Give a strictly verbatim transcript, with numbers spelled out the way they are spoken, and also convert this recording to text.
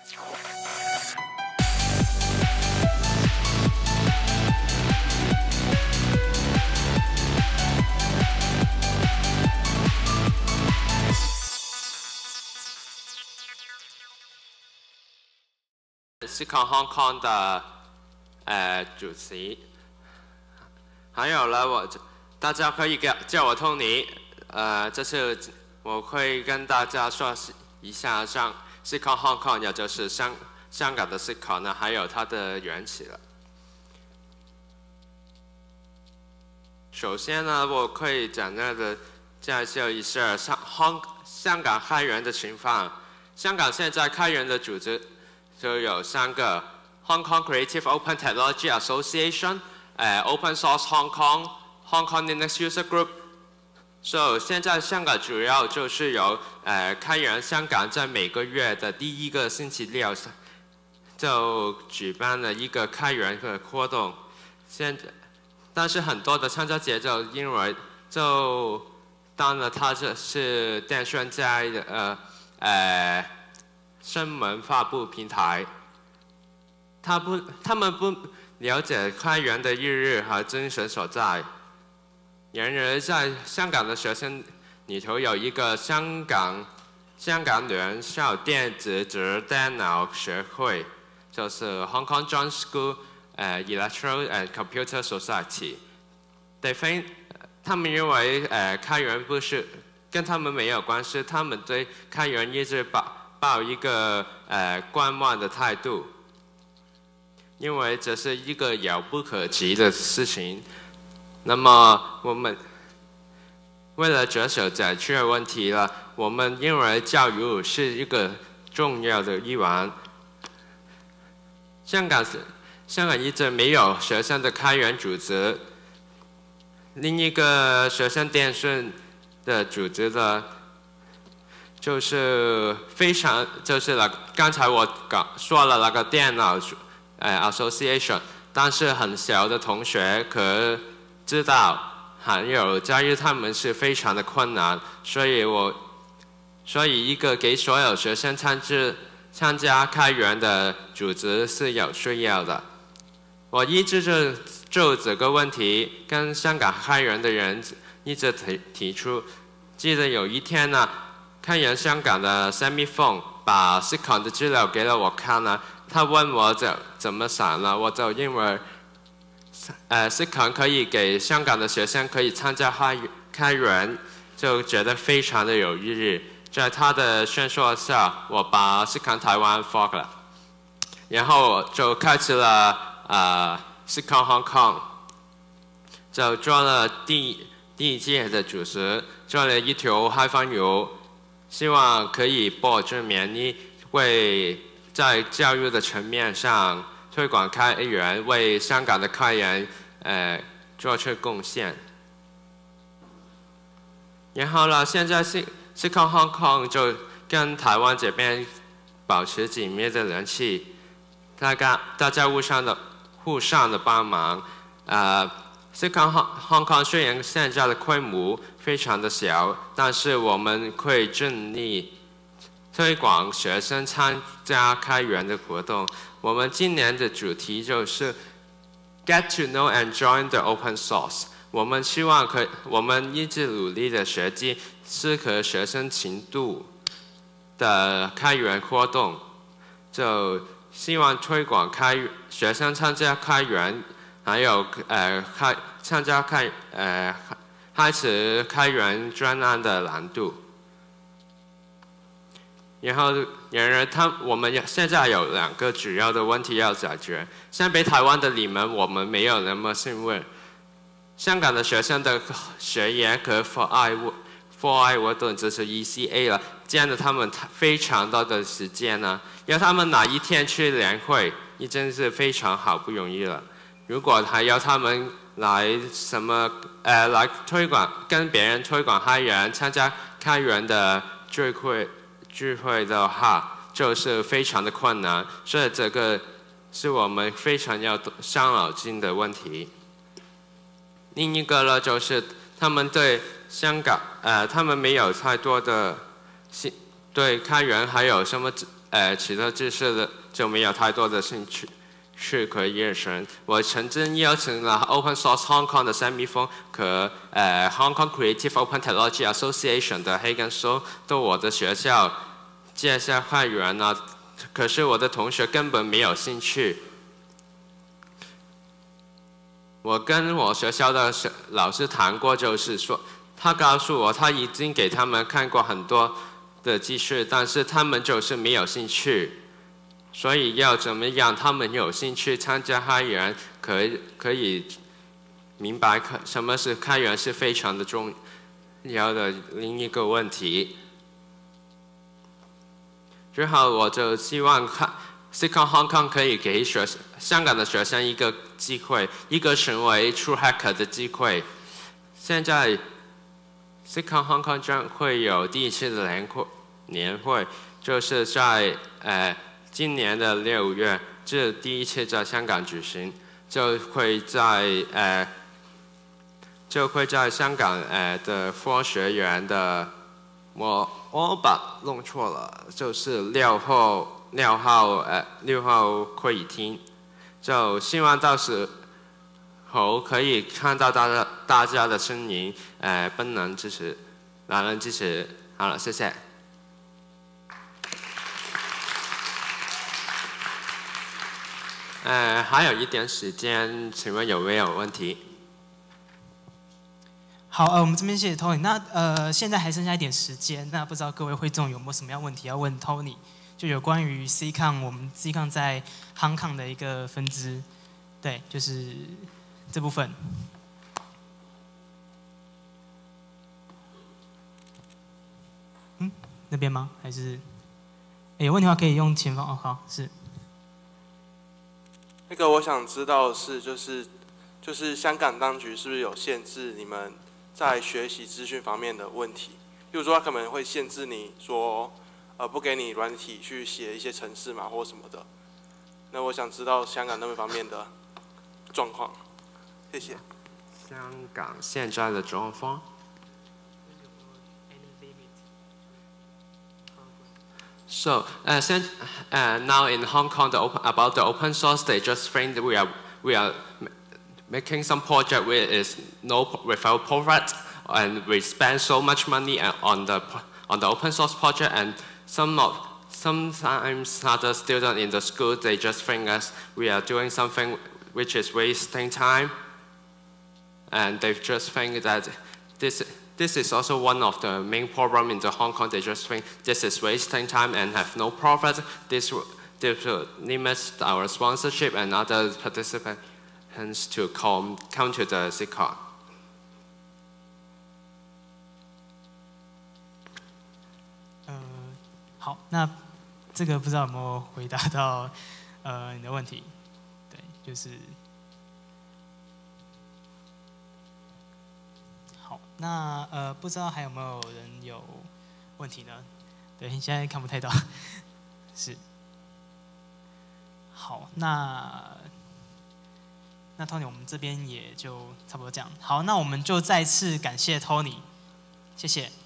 Sitcom Hong Kong 的呃主席，还有了我，大家可以叫叫我 Tony。呃，这次我会跟大家说一下上 Sitcom Hong Kong， 也就是香香港的 Sitcom 呢，还有它的缘起了。首先呢，我可以简单的介绍一下香香港开源的情况。香港现在开源的组织就有三个 ：Hong Kong Creative Open Technology Association、呃 Open Source Hong Kong、Hong Kong Linux User Group。所以现在香港主要就是由呃开源香港在每个月的第一个星期六就举办了一个开源的活动。现在，但是很多的参加者就因为就当了他这是电讯在的呃呃。新闻发布平台，他不，他们不了解开源的意义和精神所在。然而，在香港的学生里头有一个香港香港联校电子及电脑学会，就是 Hong Kong Joint School 呃 Electoral and Computer Society。对非，他们认为呃开源不是跟他们没有关系，他们对开源一直把。抱一个呃观望的态度，因为这是一个遥不可及的事情。那么我们为了着手解决问题了，我们认为教育是一个重要的一环。香港香港一直没有学生的开源组织，另一个学生电讯的组织的。就是非常，就是了。刚才我讲说了那个电脑，呃 association， 但是很小的同学可知道，还有加入他们是非常的困难，所以我，所以一个给所有学生参加参加开源的组织是有需要的。我一直就就这个问题跟香港开源的人一直提提出，记得有一天呢。开源香港的 Sammy Fong 把 Sitcom 的资料给了我看呢，他问我怎怎么想呢？我就认为，呃 Sitcom 可以给香港的学生可以参加开开源，就觉得非常的有意义。在他的劝说下，我把 Sitcom 台湾 fork 了，然后就开始了呃 Sitcom Hong Kong， 就做了第第一届的主持，做了一条开放油。希望可以保证免疫，为在教育的层面上推广开源，为香港的开源呃做出贡献。然后呢，现在是 Sitcom Hong Kong 就跟台湾这边保持紧密的联系，大家大家互相的互相的帮忙，呃。Sitcom Hong Kong 虽然现在的规模非常的小，但是我们会尽力推广学生参加开源的活动。我们今年的主题就是 Get to know and join the open source。我们希望可，我们一直努力的设计适合学生程度的开源活动，就希望推广开学生参加开源。还有呃开参加开呃开始开源专案的难度，然后然而他我们现在有两个主要的问题要解决。相比台湾的你们，我们没有那么幸运。香港的学生的学业和课外课外活动就是 E C A 了，占了他们非常多的时间呢。要他们哪一天去联会，已经是非常好不容易了。如果还要他们来什么呃来推广跟别人推广开源，参加开源的聚会聚会的话，就是非常的困难。所以这个是我们非常要伤脑筋的问题。另一个呢，就是他们对香港呃他们没有太多的对开源还有什么呃其他知识的就没有太多的兴趣。是可以认识。我曾经邀请了 Open Source Hong Kong 的 Sammy Fong 和呃 Hong Kong Creative Open Technology Association 的黑根说到我的学校介绍开源啊，可是我的同学根本没有兴趣。我跟我学校的老师谈过，就是说，他告诉我他已经给他们看过很多的技术，但是他们就是没有兴趣。所以要怎么样他们有兴趣参加开源，可以可以明白什么是开源是非常的重要的另一个问题。之后我就希望看 Seacon Hong Kong 可以给学香港的学生一个机会，一个成为 True Hacker 的机会。现在 Seacon Hong Kong 将会有第一次的年会，年会就是在呃。今年的六月，这第一次在香港举行，就会在呃，就会在香港呃的科学园的，我我把弄错了，就是六号六号呃六号会议厅，就希望到时候可以看到大家大家的身影，呃，本能支持，懒人支持，好了，谢谢。呃，还有一点时间，请问有没有问题？ 好，呃，我们这边谢谢 Tony。那呃，现在还剩下一点时间，那不知道各位会众有没有什么样问题要问 Tony？ 就有关于 Seacon 我们 Seacon 在 Hong Kong 的一个分支，对，就是这部分。嗯，那边吗？还是？有问题的话可以用前方哦，好，是。 那个我想知道的是，就是就是香港当局是不是有限制你们在学习资讯方面的问题？比如说，他可能会限制你说，呃，不给你软体去写一些程式码或什么的。那我想知道香港那边方面的状况。谢谢。 香港现在的状况。So, uh, since, uh, now in Hong Kong, the open, about the open source, they just think that we are we are making some project where is no without profit, and we spend so much money on the on the open source project, and some of sometimes other students in the school they just think us we are doing something which is wasting time, and they just think that this. This is also one of the main problems in the Hong Kong. They just think this is wasting time and have no profit. This will, this will limit our sponsorship and other participants to come, come to the Seacon. 呃，好，那这个不知道有没有回答到呃你的问题？对，就是。好，那呃，不知道还有没有人有问题呢？对，现在看不太到。是。好，那那 Tony， 我们这边也就差不多这样。好，那我们就再次感谢 Tony， 谢谢。